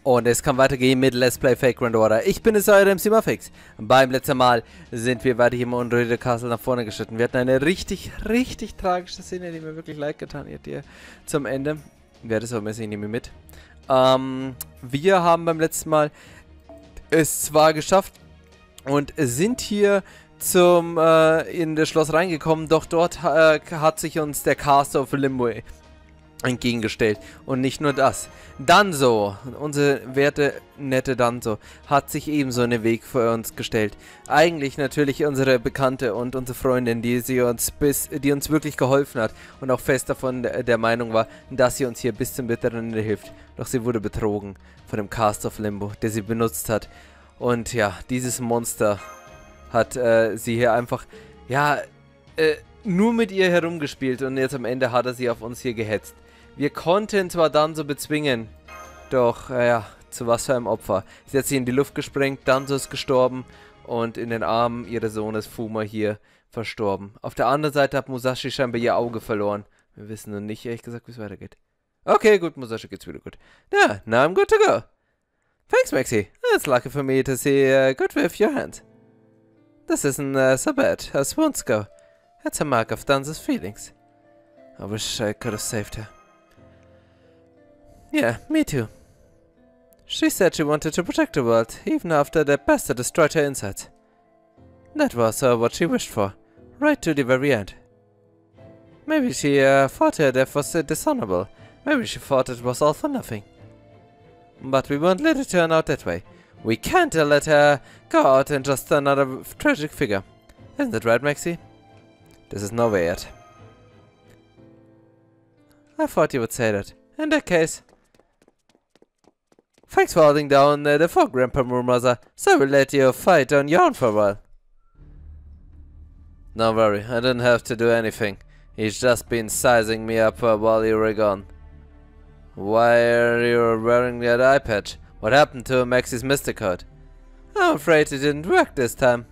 Und es kann weitergehen mit Let's Play Fake Grand Order. Ich bin es, euer MC Muffix. Beim letzten Mal sind wir weiter hier im Unruhige Castle nach vorne geschritten. Wir hatten eine richtig tragische Szene, die mir wirklich leid getan hat hier zum Ende. Werde es aber mäßig nicht mehr mit. Wir haben beim letzten Mal es zwar geschafft und sind hier in das Schloss reingekommen, doch dort hat sich uns der Castle of Limbo entgegengestellt. Und nicht nur das. Danzo, unsere werte, nette Danzo, hat sich ebenso in den Weg für uns gestellt. Eigentlich natürlich unsere Bekannte und unsere Freundin, die uns wirklich geholfen hat und auch fest davon der Meinung war, dass sie uns hier bis zum bitteren Ende hilft. Doch sie wurde betrogen von dem Cast of Limbo, der sie benutzt hat. Und ja, dieses Monster hat sie hier einfach, nur mit ihr herumgespielt und jetzt am Ende hat er sie auf uns hier gehetzt. Wir konnten zwar Danzo bezwingen, doch, zu was für einem Opfer. Sie hat sie in die Luft gesprengt, Danzo ist gestorben und in den Armen ihres Sohnes Fuma hier verstorben. Auf der anderen Seite hat Musashi scheinbar ihr Auge verloren. Wir wissen noch nicht, ehrlich gesagt, wie es weitergeht. Okay, gut, Musashi geht's wieder gut. Ja, now I'm good to go. Thanks, Maxi. It's lucky for me to see good with your hands. This isn't so bad as wounds go. It's a mark of Danzo's feelings. I wish I could have saved her. Yeah, me too. She said she wanted to protect the world, even after that bastard destroyed her insides. That was what she wished for, right to the very end. Maybe she thought her death was dishonorable. Maybe she thought it was all for nothing. But we won't let it turn out that way. We can't let her go out in just another tragic figure. Isn't that right, Maxi? This is nowhere yet. I thought you would say that. In that case... Thanks for holding down the fort, Grandpa Murmaza, so we'll let you fight on your own for a while. Don't worry, I didn't have to do anything. He's just been sizing me up while you were gone. Why are you wearing that eye patch? What happened to Maxi's Mystic Code? I'm afraid it didn't work this time.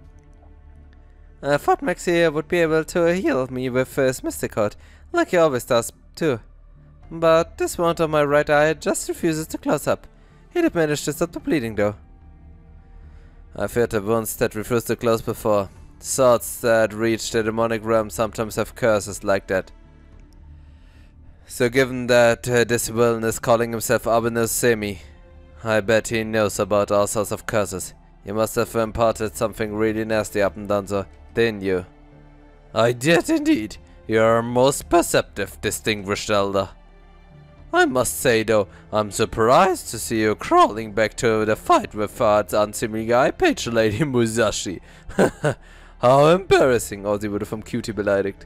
I thought Maxi would be able to heal me with his Mystic Code, like he always does, too. But this wound on my right eye just refuses to close up. He did manage to stop the bleeding, though. I've heard of wounds that refuse to close before. Swords that reach the demonic realm sometimes have curses like that. So given that this villain is calling himself Abeno Semi, I bet he knows about all sorts of curses. You must have imparted something really nasty up and Danzo, didn't you? I did indeed. You are most perceptive, distinguished elder. I must say though, I'm surprised to see you crawling back to the fight with that unseemly eye patch Lady Musashi. How embarrassing. Oh, sie wurde vom Cutie beleidigt.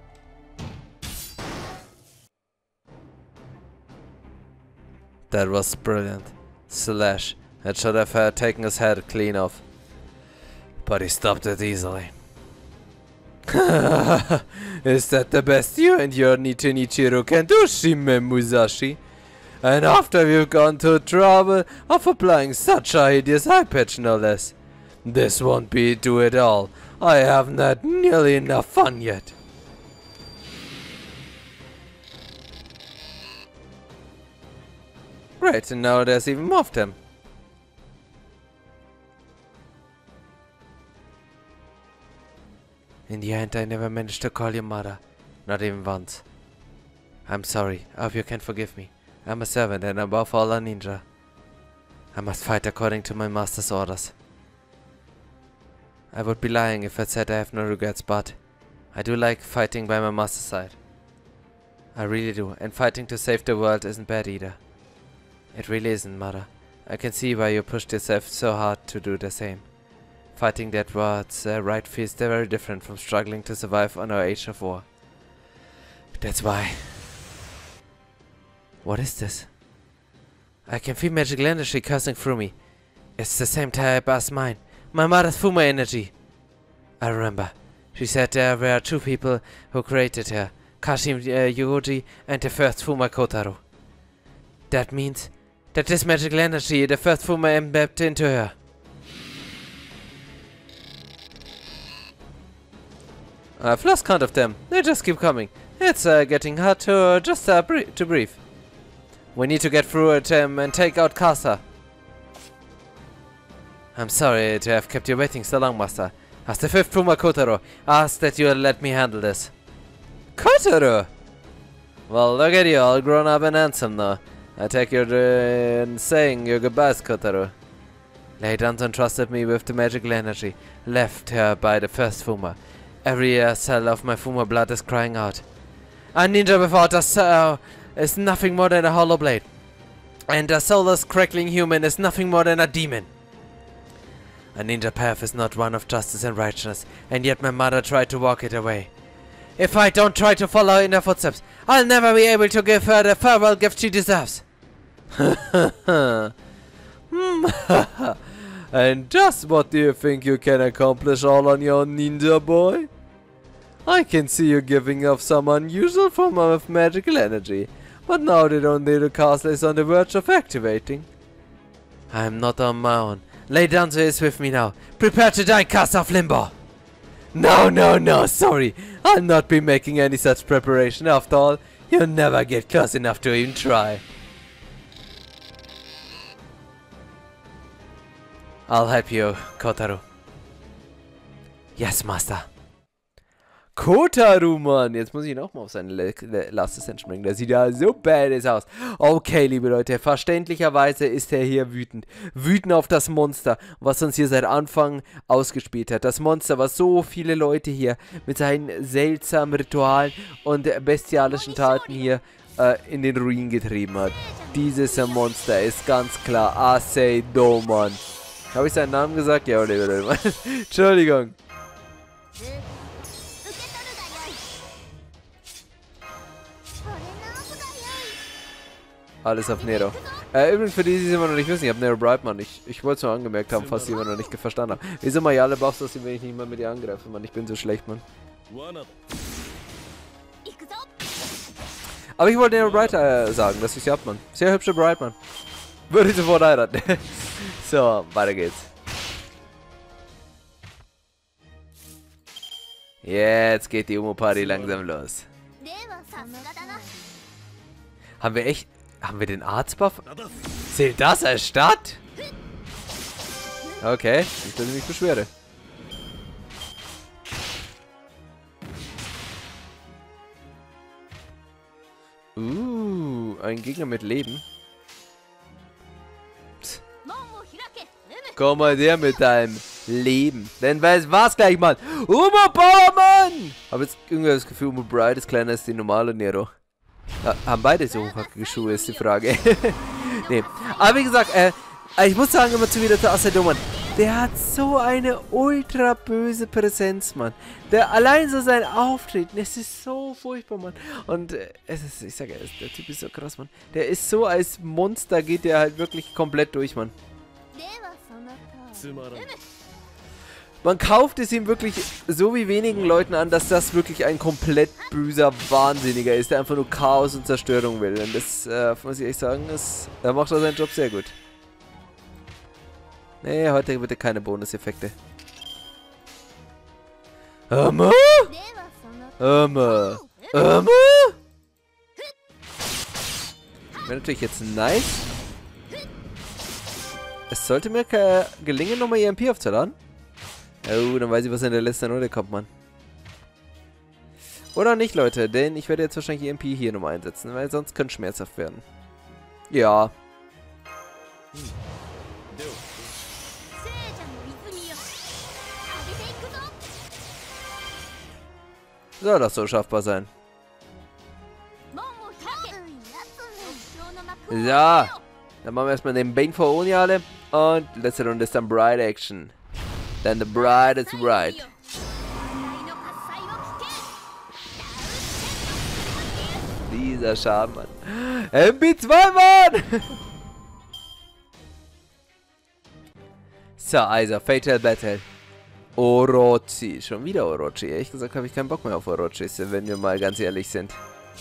That was brilliant. Slash. It should have taken his head clean off. But he stopped it easily. Is that the best you and your Nichiro can do, Shime Musashi? And after you've gone to trouble of applying such a hideous eye patch, no less. This won't be do it all. I haven't had nearly enough fun yet. Great, and now there's even more of them. In the end, I never managed to call you mother. Not even once. I'm sorry. I hope you can forgive me. I'm a servant and above all a ninja. I must fight according to my master's orders. I would be lying if I said I have no regrets, but I do like fighting by my master's side. I really do, and fighting to save the world isn't bad either. It really isn't, mother. I can see why you pushed yourself so hard to do the same. Fighting that what's right feels very different from struggling to survive on our age of war. That's why. What is this? I can feel magical energy coursing through me. It's the same type as mine. My mother's Fuma energy. I remember. She said there were two people who created her. Kashim Yuji and the first Fuma Kotaro. That means that this magical energy the first Fuma embedded into her. I've lost count of them. They just keep coming. It's getting hard to breathe. We need to get through it and take out Casa. I'm sorry to have kept you waiting so long, Master. As the 5th Puma Kotaro, asked that you let me handle this. Kotaro! Well, look at you, all grown up and handsome now. I take your saying your goodbyes, Kotaro. Lady Danton trusted me with the magical energy left her by the first Fuma. Every cell of my Fuma blood is crying out. A ninja without a soul is nothing more than a hollow blade. And a soulless, crackling human is nothing more than a demon. A ninja path is not one of justice and righteousness, and yet my mother tried to walk it away. If I don't try to follow in her footsteps, I'll never be able to give her the farewell gift she deserves. And just what do you think you can accomplish all on your own, ninja boy? I can see you giving off some unusual form of magical energy, but now that only the castle is on the verge of activating. I am not on my own. Lady Danzo is with me now. Prepare to die, Casa of Limbo! No, sorry. I'll not be making any such preparation. After all, you'll never get close enough to even try. I'll help you, Kotaro. Yes, Master. Kotaro, Mann. Jetzt muss ich nochmal auf seine Last Ascent springen. Der sieht ja so badass aus. Okay, liebe Leute. Verständlicherweise ist er hier wütend. Wütend auf das Monster, was uns hier seit Anfang ausgespielt hat. Das Monster, was so viele Leute hier mit seinen seltsamen Ritualen und bestialischen Taten hier in den Ruin getrieben hat. Dieses Monster ist ganz klar Aseido, Mann. Habe ich seinen Namen gesagt? Ja, oder? Entschuldigung. Alles auf Nero. Übrigens für die, die es immer noch nicht wissen, ich habe Nero Brightman. Ich wollte es nur angemerkt haben, falls die immer noch nicht verstanden haben. Wieso mal alle Buffs, dass wenn ich nicht mal mit ihr angreife, Mann. Ich bin so schlecht, Mann. Aber ich wollte Nero Bright sagen, dass ich sie hab, Mann. Sehr hübsche Brightman. Würde ich sofort heiraten. So, weiter geht's. Jetzt geht die Umo-Party langsam los. Haben wir den Arztbuff? Zählt das als Stadt? Okay, nicht, dass ich mich beschwere. Ein Gegner mit Leben. Psst. Komm mal her mit deinem Leben. Denn war's gleich, Mann. Umo Power, Mann! Hab jetzt irgendwie das Gefühl, Umo Bright ist kleiner als die normale Nero. Haben beide so hochhackige Schuhe, ist die Frage. Nee. Aber wie gesagt, ich muss sagen, immer zu wieder zu Aseido, Mann. Der hat so eine ultra böse Präsenz, Mann. Allein so sein Auftreten, es ist so furchtbar, Mann. Und ich sage, der Typ ist so krass, Mann. Der ist so als Monster, geht der halt wirklich komplett durch, Mann. Man kauft es ihm wirklich so wie wenigen Leuten an, dass das wirklich ein komplett böser Wahnsinniger ist, der einfach nur Chaos und Zerstörung will. Und das, muss ich echt sagen, da macht er seinen Job sehr gut. Nee, heute bitte keine Bonuseffekte. Wäre natürlich jetzt nice. Es sollte mir gelingen, nochmal EMP aufzuladen. Oh, dann weiß ich, was in der letzten Runde kommt, Mann. Oder nicht, Leute, denn ich werde jetzt wahrscheinlich EMP hier nochmal einsetzen, weil sonst könnte es schmerzhaft werden. Ja. Soll das so schaffbar sein? Ja. Dann machen wir erstmal den Bane for Oni alle. Und letzte Runde ist dann Bright Action. Then the bride is right. Dieser Schaden, Mann. MP2, Mann! So, also, Fatal Battle. Orochi. Schon wieder Orochi. Ehrlich gesagt habe ich keinen Bock mehr auf Orochi, wenn wir mal ganz ehrlich sind.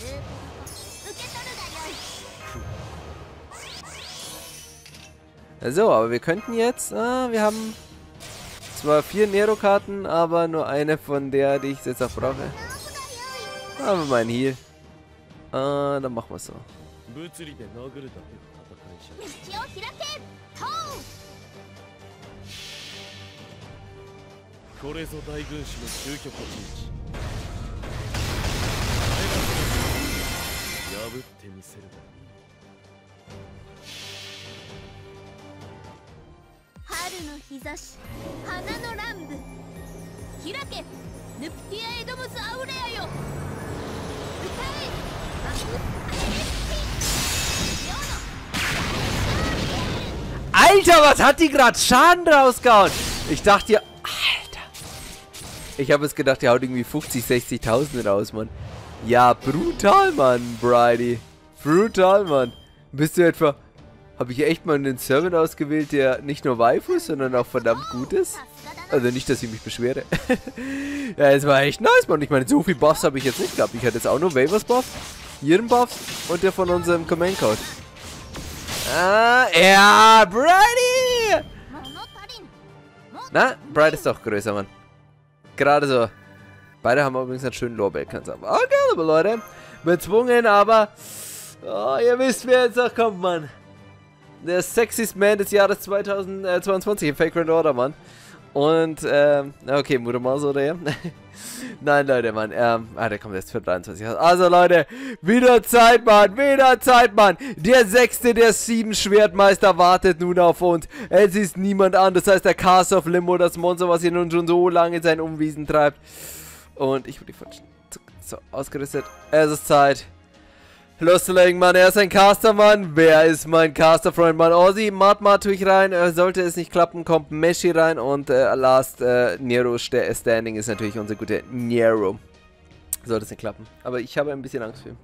So, aber wir könnten jetzt... wir haben... zwar 4 Nero-Karten, aber nur eine von der, die ich jetzt auch brauche. Haben wir mal einen Heal. Dann machen wir es so. 物理で殴るだけの戦いじゃ。 道を開けトウ。 これぞ大軍師の究極陣地。破ってみせる。 春の日差し、花の乱舞。開けヌプティアエドムスアウレアよ。歌えバクアレスティ。 Alter, was hat die gerade Schaden rausgehauen? Ich dachte ja... Alter. Ich habe jetzt gedacht, die haut irgendwie 50, 60.000 raus, Mann. Ja, brutal, Mann, Bridie. Brutal, Mann. Bist du etwa... Habe ich echt mal einen Server ausgewählt, der nicht nur Waifus, sondern auch verdammt gut ist? Also nicht, dass ich mich beschwere. Ja, es war echt nice, Mann. Ich meine, so viel Buffs habe ich jetzt nicht gehabt. Ich hatte jetzt auch nur Wavers Buff, Ihren Buffs und der von unserem Command Code. Ah, ja, Bridie! Na, Bridie ist doch größer, Mann. Gerade so. Beide haben übrigens einen schönen Lorbeer-Kanz. Okay, liebe Leute. Bezwungen, aber... Oh, ihr wisst, wer jetzt noch kommt, Mann. Der sexiest Man des Jahres 2022 im Fake Grand Order, Mann. Und, okay, Muramasa oder ja? Nein, Leute, Mann, der kommt jetzt für 23. Also, Leute, wieder Zeit, Mann, wieder Zeit, Mann. Der 6. der 7 Schwertmeister wartet nun auf uns. Es ist niemand anderes, das heißt der Cast of Limbo, das Monster, was hier nun schon so lange in seinen Umwiesen treibt. Und ich wurde so ausgerüstet. Es ist Zeit. Loszulegen, Mann. Er ist ein Caster, Mann. Wer ist mein Caster-Freund, Mann? Ozzy, Matma tue ich rein. Sollte es nicht klappen, kommt Meshi rein. Und Last Nero Standing ist natürlich unser guter Nero. Sollte es nicht klappen. Aber ich habe ein bisschen Angst für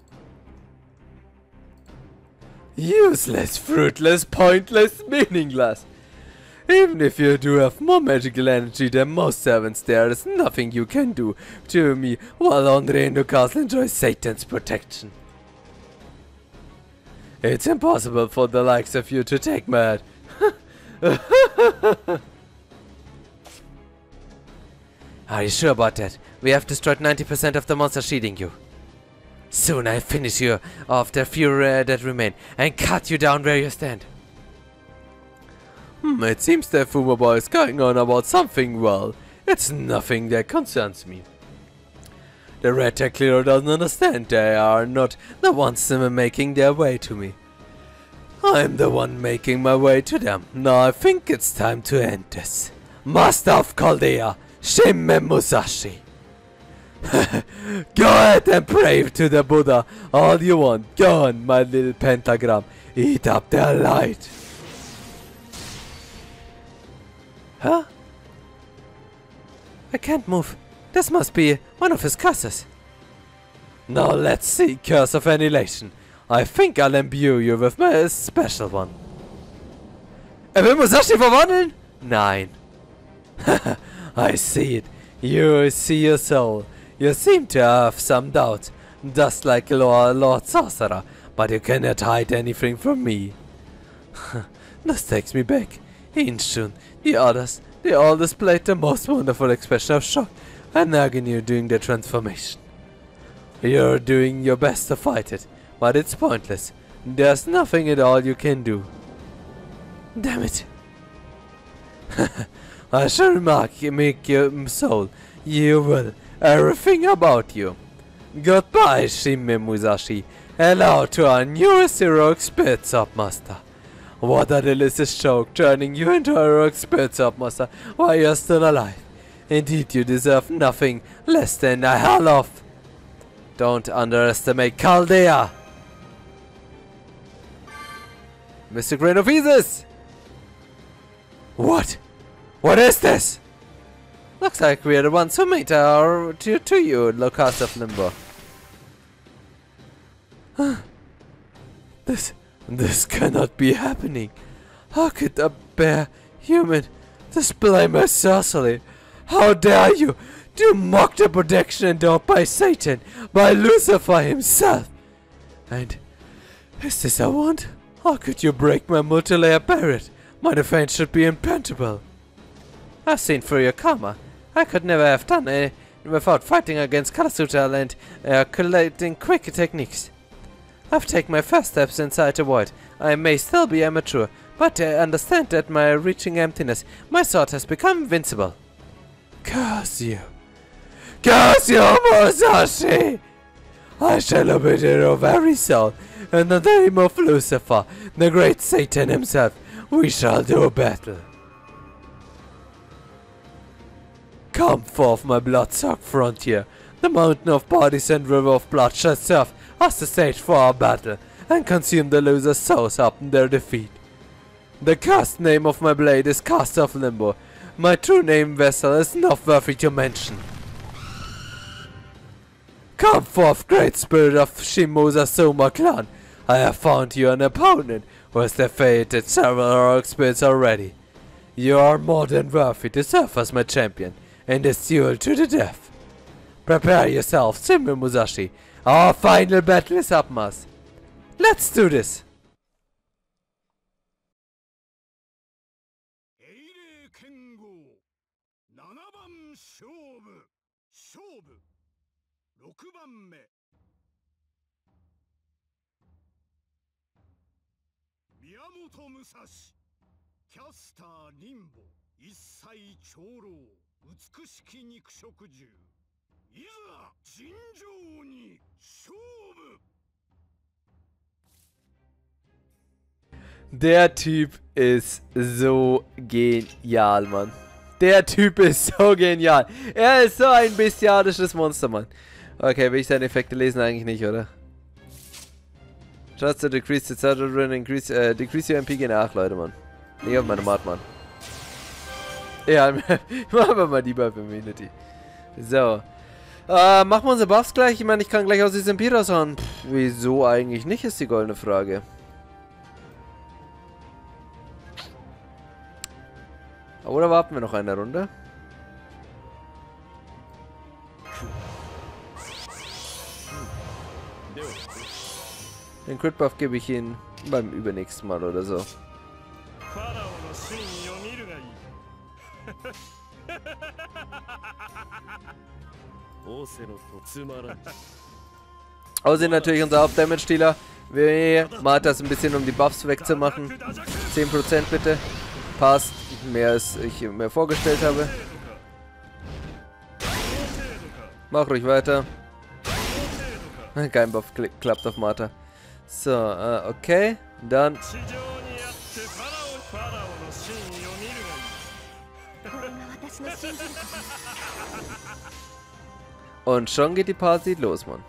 ihn. Useless, fruitless, pointless, meaningless. Even if you do have more magical energy than most servants, there is nothing you can do to me while Andre in the castle enjoys Satan's protection. It's impossible for the likes of you to take my head. Are you sure about that? We have destroyed 90% of the monsters shielding you. Soon I'll finish you off the few that remain and cut you down where you stand. It seems that Fumoboy is going on about something. Well, it's nothing that concerns me. The Red Tech clearly doesn't understand. They are not the ones making their way to me. I'm the one making my way to them. Now I think it's time to end this. Master of Chaldea, Shime Musashi. Go ahead and pray to the Buddha all you want. Go on, my little pentagram. Eat up their light. Huh? I can't move. This must be one of his curses. Now let's see, Curse of Annihilation. I think I'll imbue you with my special one. Will Musashi verwandeln? Nein. I see it. You see your soul. You seem to have some doubt, just like Lord Sorcerer, but you cannot hide anything from me. This takes me back. Inshun, the others, they all displayed the most wonderful expression of shock and agony during their transformation. You're doing your best to fight it, but it's pointless. There's nothing at all you can do. Damn it. I shall make your soul. You will. Everything about you. Goodbye, Shime Musashi. Hello to our newest heroic Spirit Submaster. What a delicious joke, turning you into a heroic Spirit Submaster while you're still alive. Indeed, you deserve nothing less than a hell of. Don't underestimate Chaldea. Mr. Grain of Isis! What? What is this? Looks like we're the ones who made our to you, Locust of Limbo. This cannot be happening. How could a bare human display my sorcery? How dare you to mock the protection endowed by Satan, by Lucifer himself? And is this a wand? How could you break my multi-layer barrier? My defense should be impenetrable. I've seen through your karma. I could never have done it without fighting against Kalasutra and collating quick techniques. I've taken my first steps inside the void. I may still be immature, but I understand that by reaching emptiness, my sword has become invincible. Curse you. Curse you, Musashi! I shall obey your very soul. In the name of Lucifer, the great Satan himself, we shall do battle. Come forth, my blood-soaked frontier. The mountain of bodies and river of blood shall serve as the stage for our battle, and consume the losers' souls upon their defeat. The cursed name of my blade is Cast of Limbo. My true name, Vessel, is not worthy to mention. Come forth, great spirit of Shimoza Soma clan. I have found you an opponent who has defeated several heroic spirits already. You are more than worthy to serve as my champion in this duel to the death. Prepare yourself, Shimon Musashi. Our final battle is upon us. Let's do this. 6番目宮本武蔵キャスターリンボ一切長老美しき肉食獣いざ尋常に勝負 Der Typ ist so genial, Mann. Der Typ ist so genial. Er ist so ein bestialisches Monster, Mann. Okay, will ich seine Effekte lesen? Eigentlich nicht, oder? Just to decrease the charge and decrease your MP gegen 8, Leute, Mann. Nicht auf meine Mat, Mann. Ja, machen wir mal die bei Community. So. Machen wir unsere Buffs gleich? Ich meine, ich kann gleich aus diesem MP raushauen. Wieso eigentlich nicht, ist die goldene Frage. Oder warten wir noch eine Runde? Den Crit Buff gebe ich Ihnen beim übernächsten Mal oder so. Außerdem natürlich unser Haupt-Damage-Dealer. Mal das ein bisschen, um die Buffs wegzumachen. 10% bitte. Passt. Mehr als ich mir vorgestellt habe. Mach ruhig weiter. Kein Buff klappt auf Martha. So, okay. Dann. Und schon geht die Party los, Mann.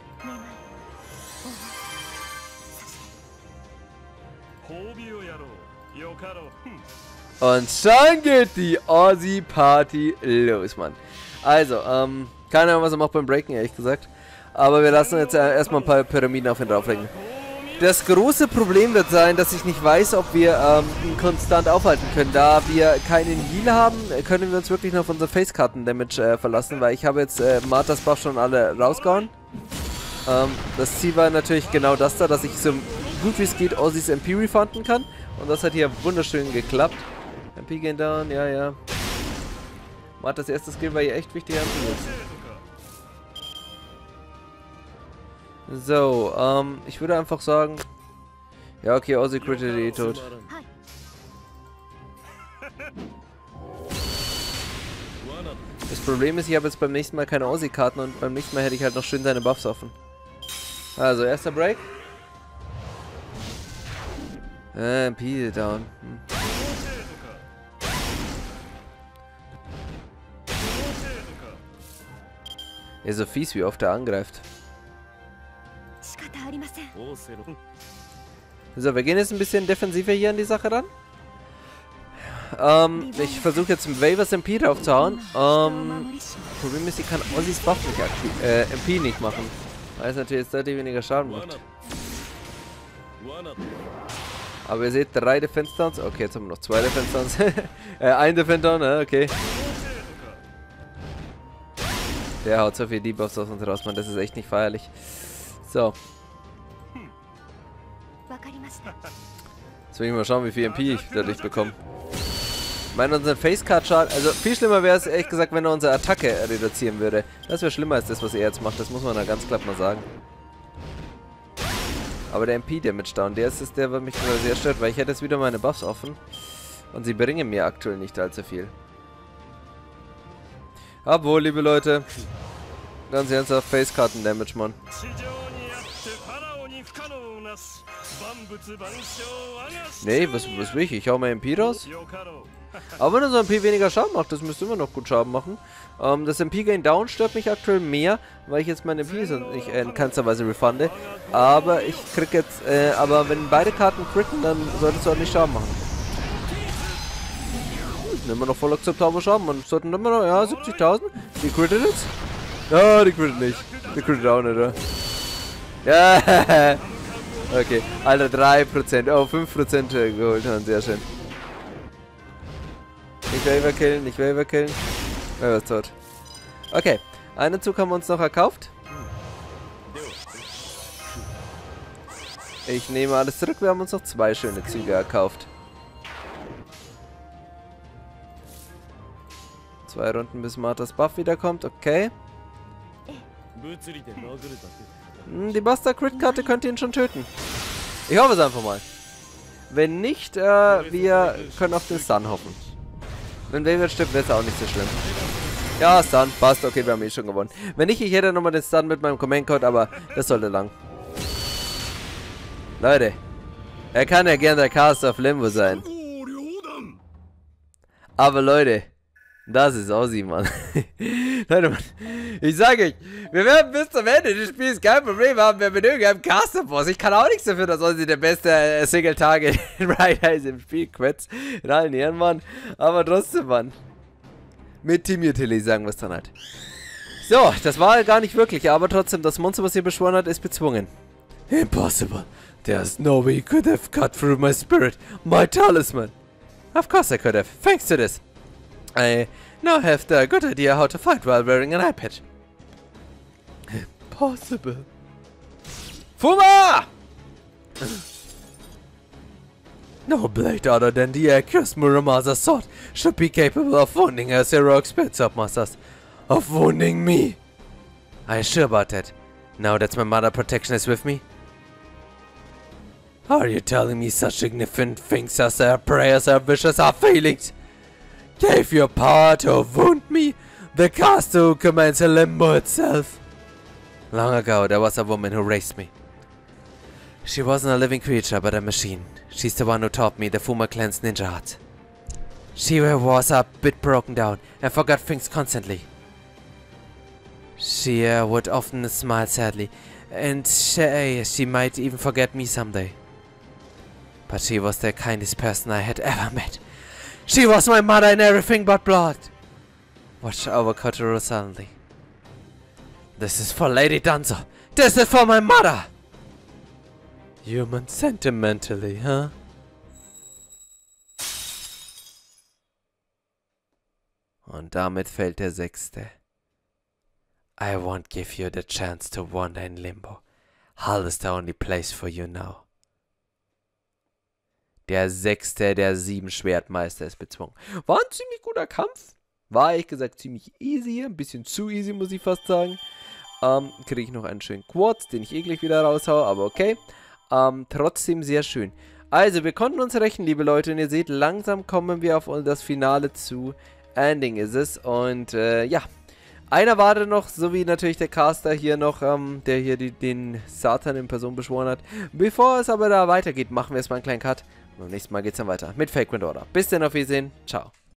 Und schon geht die Aussie-Party los, Mann. Also, keine Ahnung, was er macht beim Breaken, ehrlich gesagt. Aber wir lassen jetzt erstmal ein paar Pyramiden auf ihn drauflegen. Das große Problem wird sein, dass ich nicht weiß, ob wir ihn konstant aufhalten können. Da wir keinen Heal haben, können wir uns wirklich nur auf unsere Facekarten-Damage verlassen, weil ich habe jetzt Marthas Buff schon alle rausgehauen. Das Ziel war natürlich genau das da, dass ich so gut wie es geht Aussies MP refunden kann. Und das hat hier wunderschön geklappt. MP gehen down, ja, ja. Marthas erstes Skill war hier echt wichtig anzusetzen. So, ich würde einfach sagen... Ja, okay, Aussie crittet eh tot. Das Problem ist, ich habe jetzt beim nächsten Mal keine Aussie-Karten und beim nächsten Mal hätte ich halt noch schön seine Buffs offen. Also, erster Break. MP down. Ja, so fies, wie oft er angreift. So, wir gehen jetzt ein bisschen defensiver hier an die Sache ran. Ich versuche jetzt mit Wavers MP draufzuhauen. Problem ist, ich kann Aussies Buff nicht MP nicht machen. Weil es natürlich jetzt deutlich weniger Schaden macht. Aber ihr seht, 3 Defense Downs. Okay, jetzt haben wir noch 2 Defense Downs. Ein Defense Down, okay. Der haut so viel Debuffs aus uns raus, Mann. Das ist echt nicht feierlich. So. Jetzt will ich mal schauen, wie viel MP ich dadurch bekomme. Ich meine, unseren Facecard-Schaden... Also, viel schlimmer wäre es, ehrlich gesagt, wenn er unsere Attacke reduzieren würde. Das wäre schlimmer als das, was er jetzt macht. Das muss man da ganz klar mal sagen. Aber der MP-Damage down, der ist es, der mich gerade sehr stört, weil ich hätte jetzt wieder meine Buffs offen. Und sie bringen mir aktuell nicht allzu viel. Obwohl, liebe Leute, ganz ernsthaft, Facekarten-Damage, Mann. Nee, was will ich? Ich hau mal MP raus. Aber wenn er so MP weniger Schaden macht, das müsste immer noch gut Schaden machen. Das MP-Gain Down stört mich aktuell mehr, weil ich jetzt meine MP nicht in keinster Weise refunde. Aber ich krieg jetzt, aber wenn beide Karten critten, dann solltest du auch nicht Schaden machen. Immer noch voll akzeptabel Schaden, man sollten immer noch, ja, 70.000. Die crittet jetzt? Ja, die crittet nicht. Die crittet auch nicht, oder? Ja, okay. Alter, 3%, oh, 5% geholt haben, sehr schön. Nicht Waver-Killen, nicht Waver-Killen. Er ist tot. Okay, einen Zug haben wir uns noch erkauft. Ich nehme alles zurück, wir haben uns noch 2 schöne Züge erkauft. 2 Runden, bis Marthas Buff wiederkommt, okay. Die Buster-Crit-Karte könnte ihn schon töten. Ich hoffe es einfach mal. Wenn nicht, wir können auf den Stun hoffen. Wenn Waver stirbt, wäre es auch nicht so schlimm. Ja, Stun, passt, okay, wir haben eh schon gewonnen. Wenn nicht, ich hätte nochmal den Stun mit meinem Command-Code, aber das sollte lang. Leute, er kann ja gern der Caster of Limbo sein. Aber Leute, das ist Aussie, Mann. Leute, Mann, ich sage euch, wir werden bis zum Ende des Spiels kein Problem haben, wenn wir mit irgendeinem Caster-Boss. Ich kann auch nichts dafür, dass Aussie der beste Single-Target in Rider ist im Spiel, Quetz. In allen Ehren, Mann. Aber trotzdem, Mann. Mit Team Utility sagen wir es dann halt. So, das war gar nicht wirklich, aber trotzdem, das Monster, was ihr beschworen hat, ist bezwungen. Impossible. There's no way you could have cut through my spirit, my talisman. Of course I could have, thanks to this. I now have the good idea how to fight while wearing an eye patch. Impossible. Fuma! No blade other than the accused Muramasa sword should be capable of wounding us heroic spirit submasters. Of wounding me. Are you sure about that? Now that my mother protection is with me? Are you telling me such significant things as our prayers, our wishes, our feelings gave you power to wound me, the caster who commands a limbo itself? Long ago, there was a woman who raised me. She wasn't a living creature, but a machine. She's the one who taught me the Fuma clan's ninja art. She was a bit broken down and forgot things constantly. She would often smile sadly, and she might even forget me someday. But she was the kindest person I had ever met. She was my mother in everything but blood. Watch over Kotaro suddenly. This is for Lady Danzo. This is for my mother. Human sentimentally, huh? Und damit fällt der 6. I won't give you the chance to wander in limbo. Hell is the only place for you now. Der 6. der 7 Schwertmeister ist bezwungen. War ein ziemlich guter Kampf. War ehrlich gesagt ziemlich easy. Ein bisschen zu easy, muss ich fast sagen. Kriege ich noch einen schönen Quartz, den ich gleich wieder raushaue, aber okay. Trotzdem sehr schön. Also, wir konnten uns rächen, liebe Leute. Und ihr seht, langsam kommen wir auf das Finale zu. Ending ist es. Und, ja. Einer wartet noch, so wie natürlich der Caster hier noch, der hier den Satan in Person beschworen hat. Bevor es aber da weitergeht, machen wir erstmal einen kleinen Cut. Und beim nächsten Mal geht's dann weiter mit Fake Wind Order. Bis dann, auf Wiedersehen. Ciao.